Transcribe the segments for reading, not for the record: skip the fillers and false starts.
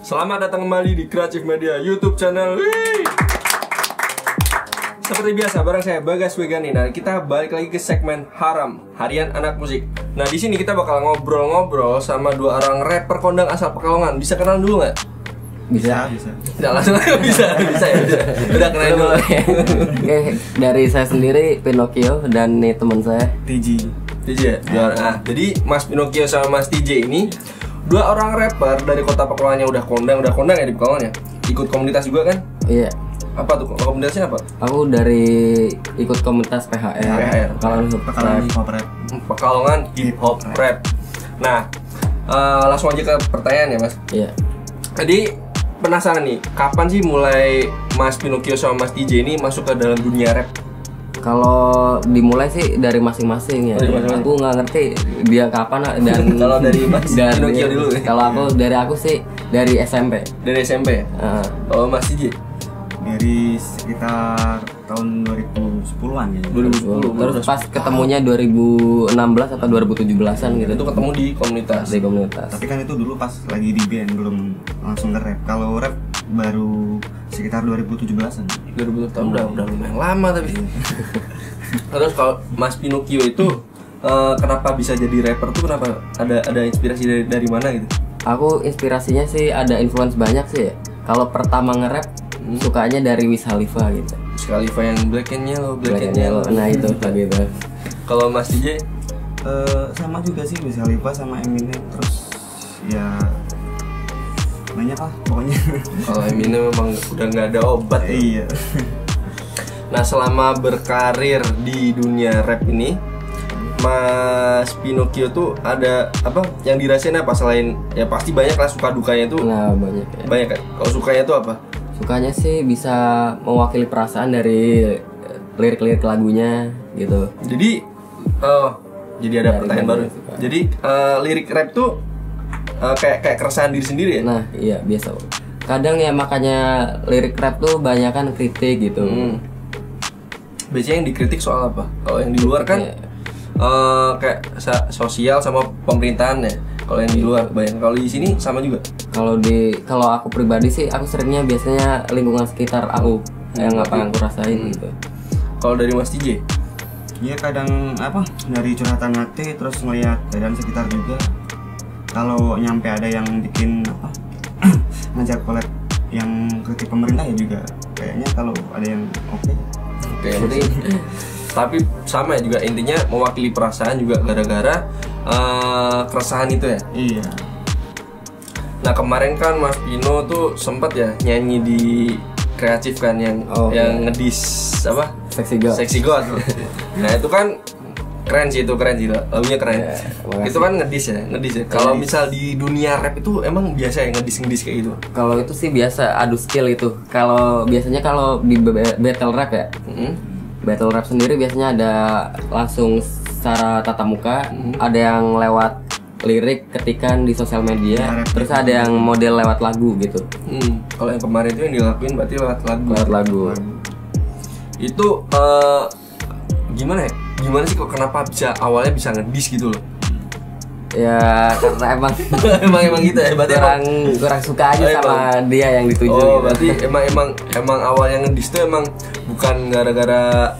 Selamat datang kembali di Kreatif Media YouTube channel. Wih! Seperti biasa, bareng saya Bagas Wegani. Nah, kita balik lagi ke segmen Haram, Harian Anak Musik. Nah, di sini kita bakal ngobrol-ngobrol sama dua orang rapper kondang asal Pekalongan. Bisa kenalan dulu nggak? Bisa. Nggak langsung bisa ya. Udah kenalin dulu. Oke, dari saya sendiri Pinocchio dan nih teman saya TJ. TJ ya? Nah, jadi Mas Pinocchio sama Mas TJ ini dua orang rapper dari kota Pekalongan yang udah kondang ya di Pekalongan ya. Ikut komunitas juga kan? Iya. Apa tuh komunitasnya apa? Aku dari ikut komunitas PHR. Kalau Pekalongan hip hop rap. Pekalongan hip hop rap. Nah, langsung aja ke pertanyaan ya Mas. Iya. Jadi penasaran nih, kapan sih mulai Mas Pinocchio sama Mas TJ ini masuk ke dalam dunia rap? Kalau dimulai sih dari masing-masing ya. Dari masing-masing. Aku nggak ngerti dia kapan dan Kalau dari Mas Pinocchio dulu. Kalau aku sih dari SMP. Dari SMP ya? Oh, Mas TJ? Dari sekitar tahun 2010-an ya. 2010. Terus pas ketemunya 2016 atau 2017-an gitu. Itu ketemu di komunitas. Di komunitas. Tapi kan itu dulu pas lagi di band, belum langsung nge-rap. Kalau rap baru sekitar 2017-an. 2000 tahun udah lumayan lama tapi. Terus kalau Mas Pinocchio itu kenapa bisa jadi rapper tuh, kenapa ada inspirasi dari mana gitu? Aku inspirasinya sih ada influence banyak sih ya. Kalau pertama nge-rap sukanya dari Wiz Khalifa gitu. Wiz Khalifa yang Black and Yellow. Nah itu tadi itu. Kalau Mas DJ Sama juga sih Wiz Khalifa sama Eminem. Terus ya banyak lah pokoknya. kalau Eminem memang udah nggak ada obat ya. Iya. Nah, selama berkarir di dunia rap ini, Mas Pinocchio tuh ada apa yang dirasain apa selain ya pasti banyak lah suka dukanya tuh. Nah banyak ya. Banyak kan? Kalau sukanya tuh apa? Sukanya sih bisa mewakili perasaan dari lirik-lirik lagunya gitu. Jadi ada Dari pertanyaan baru. lagu suka. Jadi lirik rap tuh kayak keresahan diri sendiri ya? Nah iya biasa. Kadang ya makanya lirik rap tuh banyak kan kritik gitu. Biasanya yang dikritik soal apa? Kalau yang di luar kan kayak sosial sama pemerintahan ya. Kalau yang di luar banyak. Kalau di sini sama juga. Kalau aku pribadi sih aku seringnya biasanya lingkungan sekitar aku yang apa yang aku rasain gitu. Kalau dari Mas TJ? Iya kadang dari curhatan hati terus ngeliat keadaan sekitar juga. Kalau nyampe ada yang bikin ngajak collab yang kritik pemerintah ya juga kayaknya kalau ada yang oke, yang penting tapi sama ya juga intinya mewakili perasaan juga gara-gara keresahan itu ya. Iya. Nah kemarin kan Mas Pino tuh sempat ya nyanyi di Kreatif kan yang ngedis apa? Sexy God. Nah itu kan keren sih lagunya keren. Itu kan ngedis ya. Kalau misal di dunia rap itu emang biasa ya ngedis kayak gitu? Kalau itu sih biasa adu skill itu. Kalau biasanya kalau di battle rap ya, battle rap sendiri biasanya ada langsung secara tatap muka, ada yang lewat lirik ketikan di sosial media, terus ada yang model lewat lagu gitu. Kalau yang kemarin itu yang dilakuin berarti lewat lagu. Itu gimana ya? Gimana sih kok kenapa awalnya bisa ngedis gitu loh? Ya karena emang emang gitu ya, berarti kurang suka aja sama dia yang dituju. Oh, gitu. berarti emang awalnya ngedis tuh emang bukan gara-gara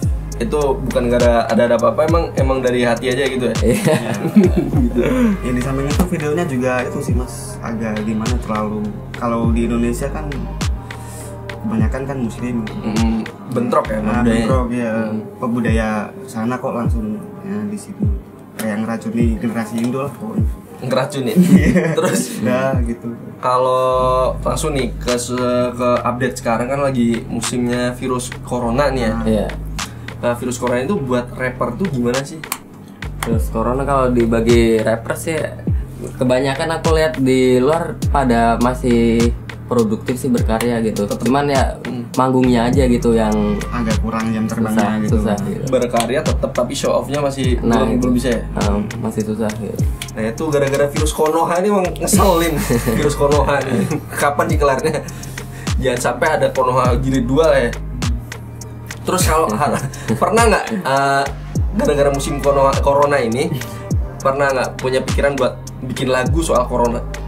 ada apa-apa, emang dari hati aja gitu ya. Iya. Gitu. Ya di samping itu videonya juga itu sih Mas agak gimana terlalu, kalau di Indonesia kan kebanyakan kan muslim. Bentrok ya bentrok ya. Budaya sana kok langsung ya di sini kayak ngeracuni generasi Indo lah pokoknya. Ngeracunin. Terus gitu. Kalau langsung nih ke update sekarang kan lagi musimnya virus corona nih ya. Iya. Nah, virus corona itu buat rapper tuh gimana sih? Terus corona kalau dibagi rapper sih kebanyakan aku lihat di luar pada masih produktif sih berkarya gitu. Cuman ya manggungnya aja gitu yang agak kurang jam terbangnya susah, gitu. gitu. Berkarya tetap tapi show off-nya masih belum bisa ya? Masih susah gitu. Nah itu gara-gara virus Konoha ini emang ngeselin. Virus Konoha ini kapan dikelarnya? Jangan sampai ada Konoha jilid 2 lah ya. Terus kalau pernah nggak gara-gara musim corona ini pernah nggak punya pikiran buat bikin lagu soal corona?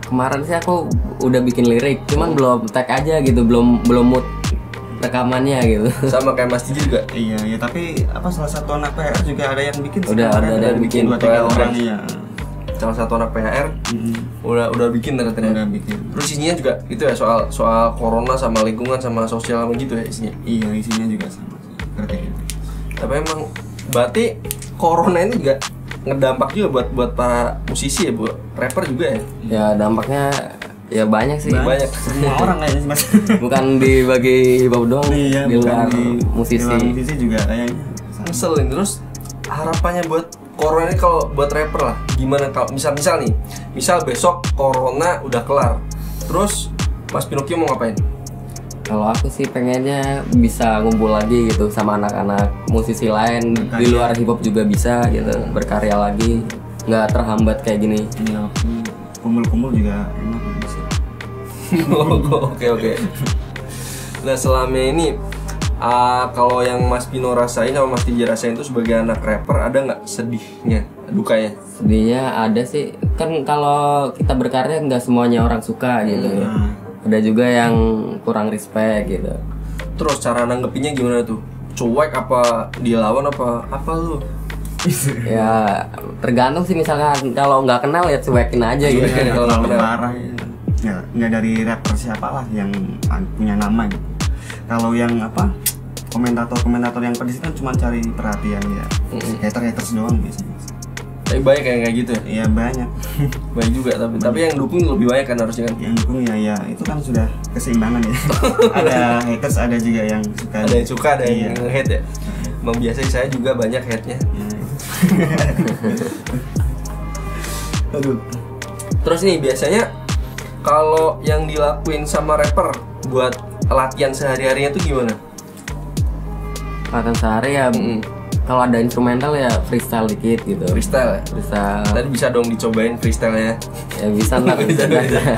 kemarin sih aku udah bikin lirik, cuman belum tag aja gitu, belum mood rekamannya gitu. Sama kayak Mas Tiji juga. Iya, ya tapi apa salah satu anak PR juga ada yang bikin Udah sekarang, ada yang bikin 2-3 orang ya. Salah satu anak PR udah bikin ternyata. Udah bikin. Terus isinya juga itu ya soal corona sama lingkungan sama sosial gitu ya isinya. Iya, isinya juga sama sih. Kritik. Tapi emang berarti corona ini juga ngedampak juga buat para musisi ya, buat rapper juga ya. Ya dampaknya ya banyak sih. Banyak. Semua orang kayaknya sih Mas. Bukan bagi hip hop doang, Iya, di luar di musisi. luar musisi juga kayaknya. Ngeselin. Terus harapannya buat corona ini kalau buat rapper lah gimana kalau misal nih besok corona udah kelar, terus Mas Pinocchio mau ngapain? Kalau aku sih pengennya bisa ngumpul lagi gitu sama anak-anak musisi lain di luar hip hop juga bisa gitu, berkarya lagi, nggak terhambat kayak gini. Iya, kumpul-kumpul juga enak sih. Oke. Nah selama ini kalau yang Mas Pino rasain sama Mas Tiji rasain itu sebagai anak rapper, ada nggak sedihnya, dukanya? Sedihnya ada sih, kan kalau kita berkarya nggak semuanya orang suka gitu. Ada juga yang kurang respect gitu. Terus cara nanggepinnya gimana tuh? Cuek apa dilawan apa lu? Ya tergantung sih, misalkan kalau nggak kenal ya cuekin aja gitu. Kalau nggak kenal. Parah ya, nggak dari rapper siapalah yang punya nama gitu. Kalau yang apa komentator yang pedis kan cuma cari perhatian ya, haters doang biasanya. Tapi banyak kayak gitu ya? Iya banyak. Banyak juga, tapi yang dukung lebih banyak kan harusnya kan? Yang dukung ya itu kan sudah keseimbangan ya. Ada haters, ada juga yang suka. Ada yang suka, ada yang nge-hate ya? Emang biasanya saya juga banyak hate-nya. Aduh. Terus nih biasanya kalau yang dilakuin sama rapper buat latihan sehari-harinya tuh gimana? Latihan sehari ya, kalau ada instrumental ya freestyle dikit gitu. Freestyle ya? Freestyle. Tadi bisa dong dicobain freestyle-nya. Ya bisa lah. Bisa.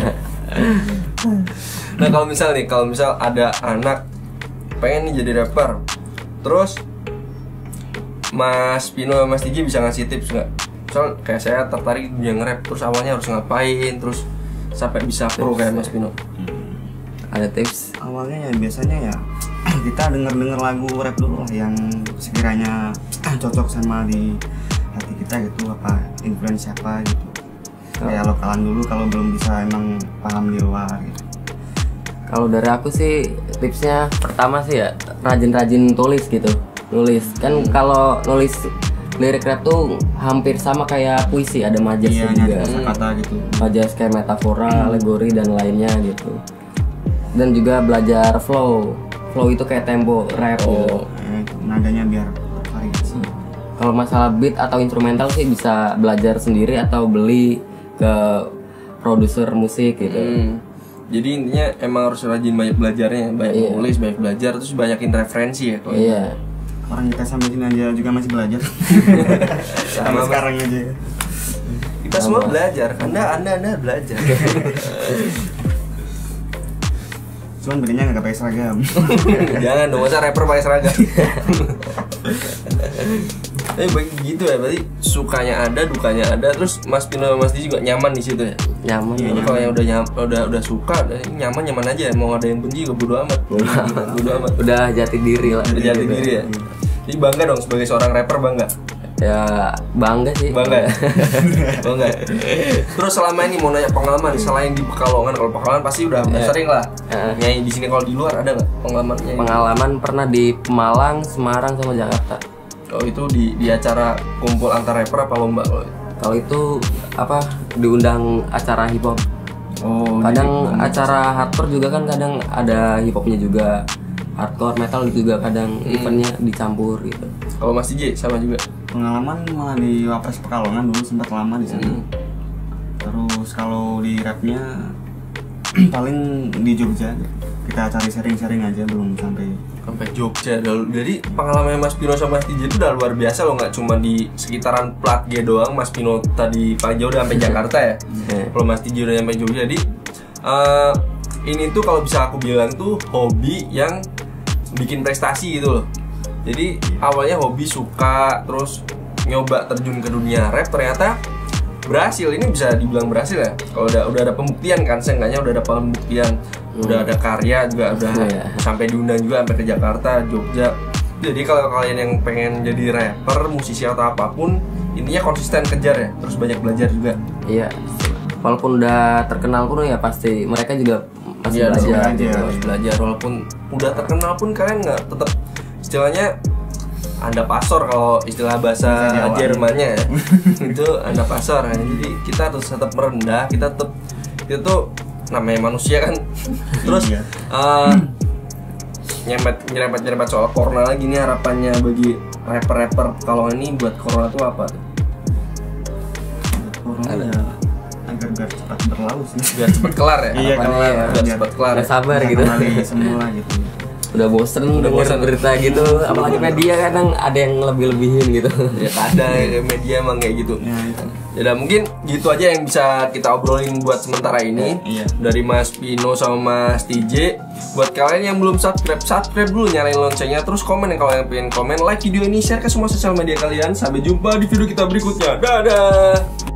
Nah kalau misal ada anak pengen nih jadi rapper, terus Mas Pino sama Mas Tiji bisa ngasih tips nggak? Misal kayak saya tertarik dunia nge-rap, terus awalnya harus ngapain, terus sampai bisa pro kayak Mas Pino? Ada tips? Awalnya ya biasanya ya kita denger lagu rap dulu lah yang sekiranya cocok sama di hati kita gitu, apa influence siapa gitu. Kayak lokalan dulu kalau belum bisa emang paham di luar gitu. Kalau dari aku sih tipsnya pertama sih ya rajin-rajin tulis gitu. Nulis kan kalau nulis lirik rap tuh hampir sama kayak puisi, ada majasnya juga. Kata gitu. Majas kayak metafora, alegori dan lainnya gitu. Dan juga belajar flow itu kayak tempo rap gitu. Nadanya biar variasi. Kalau masalah beat atau instrumental sih bisa belajar sendiri atau beli ke produser musik gitu. Jadi intinya emang harus rajin banyak belajarnya, banyak nulis, banyak belajar, terus banyakin referensi ya. Iya. Orang kita sampai sini aja juga masih belajar. Sampai sekarang aja. Kita semua belajar. Anda belajar. Cuman bedanya nggak pakai seragam. Jangan dong, masa rapper pakai seragam. Tapi begitu ya, berarti sukanya ada, dukanya ada. Terus Mas Pino sama Mas Di juga nyaman di situ ya. Nyaman. Jadi kalau yang udah suka, nyaman aja. Mau ada yang benci juga bodo amat. Bodo amat. Udah jati diri lah. Udah jati diri ya. Jadi bangga dong sebagai seorang rapper, bangga. Ya bangga sih. Bangga. Bangga. Terus selama ini mau nanya pengalaman selain di Pekalongan, kalau Pekalongan pasti udah sering lah. Nyanyi di sini, kalau di luar ada nggak pengalamannya? Pengalaman pernah di Pemalang, Semarang sama Jakarta. Oh itu di acara kumpul antar rapper apa lomba kalau? Kalau itu apa diundang acara hip hop. Oh. Kadang acara hardcore juga kan kadang ada hip hopnya juga. Hardcore metal juga kadang eventnya dicampur gitu. Kalau Mas DJ sama juga. Pengalaman malah di Wapres Pekalongan dulu, sempat lama di sana. Terus kalau di rapnya paling di Jogja. Kita cari sharing-sharing aja, belum sampai Jogja. Jadi pengalaman Mas Pino sama Mas DJ itu udah luar biasa loh, nggak cuma di sekitaran Plat G doang. Mas Pino tadi paling jauh udah sampai Jakarta ya. Kalau Mas DJ udah sampai Jogja. Jadi ini tuh kalau bisa aku bilang tuh hobi yang bikin prestasi gitu loh. Jadi awalnya hobi, suka, terus nyoba terjun ke dunia rap, ternyata berhasil. Ini bisa dibilang berhasil ya. Kalau udah ada pembuktian kan, seenggaknya udah ada pembuktian, udah ada karya juga, udah sampai diundang juga sampai ke Jakarta, Jogja. Jadi kalau kalian yang pengen jadi rapper, musisi atau apapun, intinya konsisten kejar ya, terus banyak belajar juga. Iya. Walaupun udah terkenal pun ya pasti mereka juga masih belajar. Harus belajar. Walaupun udah terkenal pun kalian nggak tetap istilahnya Anda pasor kalau istilah bahasa Jermannya ya. Itu Anda pasor ya. Jadi kita harus tetap merendah, kita itu namanya manusia kan. Terus nyerempet soal corona lagi nih, harapannya bagi rapper kalau ini buat corona tuh apa tuh? Corona ya agar cepat berlalu sih. Biar cepat kelar ya. Iya, biar cepat kelar. Udah sabar gitu. Semula gitu. Udah bosen berita gitu, apalagi media kadang ada yang lebih-lebihin gitu. Ya ada media emang kayak gitu. Ya udah mungkin gitu aja yang bisa kita obrolin buat sementara ini. Dari Mas Pino sama Mas TJ. Buat kalian yang belum subscribe dulu, nyalain loncengnya, terus komen kalau yang pengen komen, like video ini, share ke semua sosial media kalian. Sampai jumpa di video kita berikutnya. Dadah.